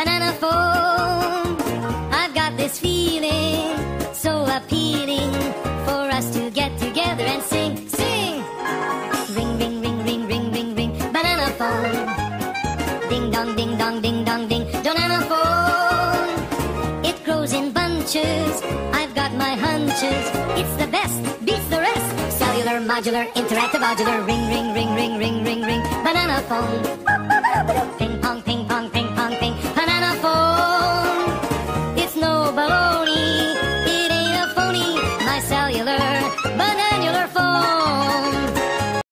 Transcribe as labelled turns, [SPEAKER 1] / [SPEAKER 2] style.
[SPEAKER 1] banana phone. I've got this feeling so appealing for us to get together and sing, sing. Ring, ring, ring, ring, ring, ring, ring, banana phone. Ding dong, ding dong, ding dong, ding, banana phone. It grows in bunches, I've got my hunches. It's the best, beats the rest. Cellular, modular, interactive, modular. Ring, ring, ring, ring, ring, ring, ring, banana phone. Ping,